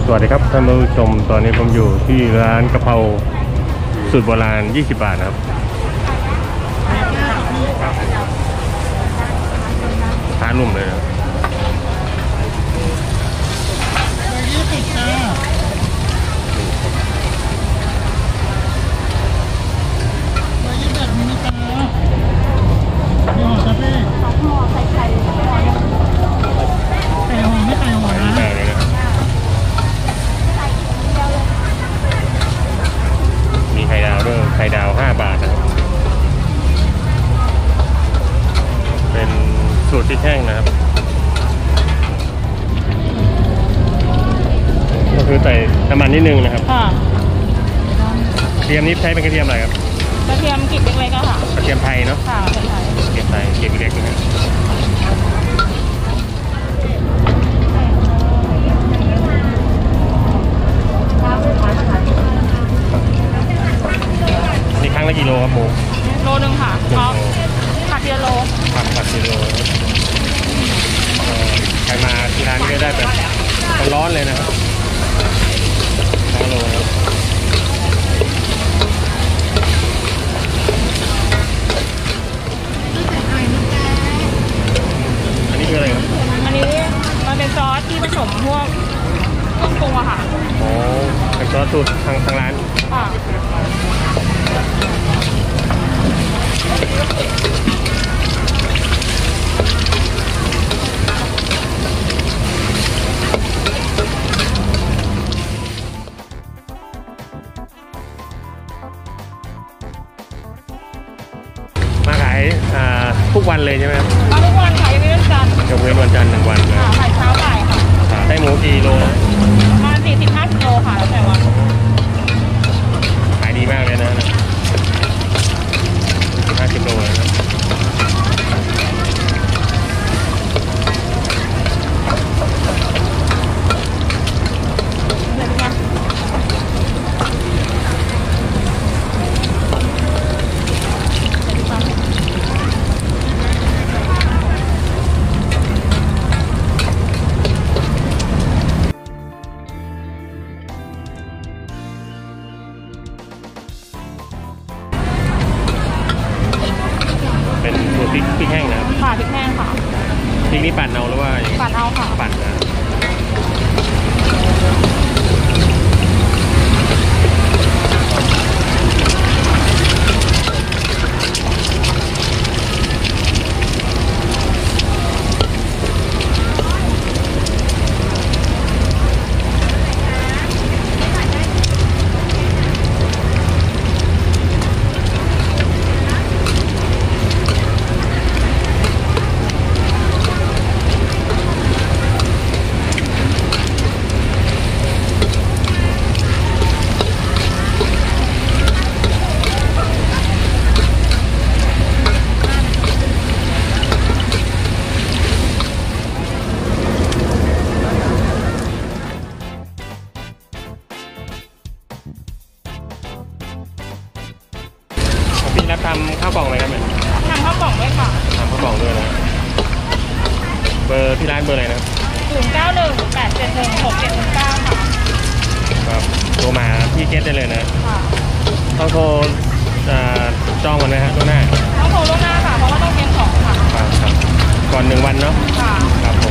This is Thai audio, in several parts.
สวัสดีครับท่านผู้ชมตอนนี้ผมอยู่ที่ร้านกะเพราสูตรโบราณ20 บาทนะครับทานนุ่มเลยนะไข่ดาว5 บาทนะครับเป็นสูตรพริกแห้งนะครับก็คือใส่น้ำมันนิดนึงนะครับกระเทียมนี้ใช้เป็นกระเทียมอะไรครับกระเทียมกลีบเล็กๆค่ะกระเทียมไทยเนาะค่ะเป็นไทยกระเทียมไทยกลีบเล็กๆนะครับนี่ครั้งละกี่โลครับหมูโลนึงค่ะผัดทีละโลผัดทีละโลใครมาที่ร้านนี้ก็ได้แบบร้อนเลยนะครับ2 โลนะอันนี้คืออะไรครับอันนี้มันเป็นซอสที่ผสมพวกเครื่องปรุงอะค่ะโอ้เป็นซอสสูตรทางร้านค่ะมาขายทุกวันเลยใช่ไหมครับทุกวันค่ะยังไม่เว้นจันทร์ยกเว้นวันจันทร์1 วันนะขายเช้าบ่ายค่ะได้หมูกี่โลประมาณ40-50 โลค่ะแล้วแต่วันขายดีมากเลยนะ50 โลเลยนะเป็นตัวพริกแห้งนะครับค่ะพริกแห้งค่ะพริกนี้ปั่นเอาหรือว่าปั่นเอาค่ะปั่นนะพี่นัดทำข้าวกล่องอะไรครับเนี่ยทำข้าวกล่องด้วยค่ะทำข้าวกล่องด้วยนะเบอร์ที่ร้านเบอร์อะไรนะ 0918716709ค่ะครับโทรมาพี่เก็ตได้เลยนะต้องโทรจองก่อนไหมฮะล่วงหน้าต้องโทรล่วงหน้าค่ะเพราะว่าต้องเตรียมของค่ะครับก่อน1 วันเนาะครับผม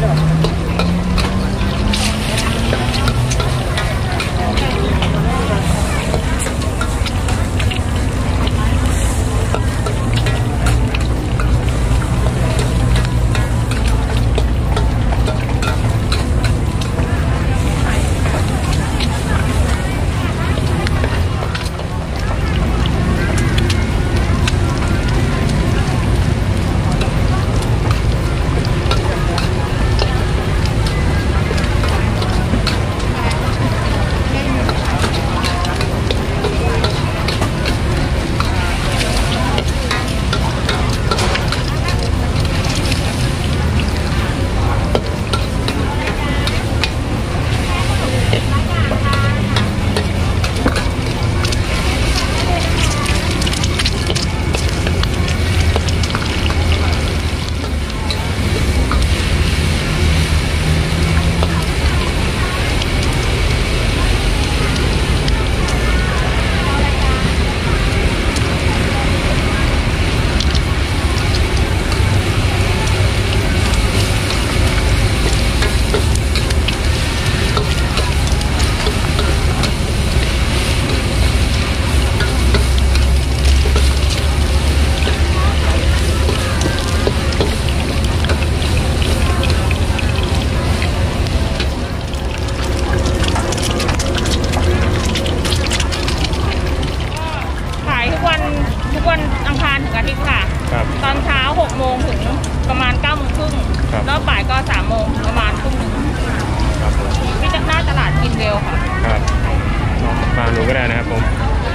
ขายทุกวันอังคารถึงอาทิตย์ค่ะครับตอนเช้า6 โมงถึงประมาณ9 โมงครึ่งครับแล้วบ่ายก็3 โมงประมาณทุ่มหนึ่งครับผมที่หน้าตลาดกินเวลค่ะครับมาดูก็ได้นะครับผม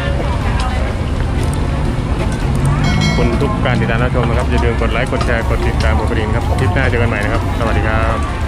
ขอบคุณทุกการติดตามรับชมนะครับอย่าลืมกดไลค์กดแชร์กดติดตามกดกระดิ่งครับคลิปหน้าเจอกันใหม่นะครับสวัสดีครับ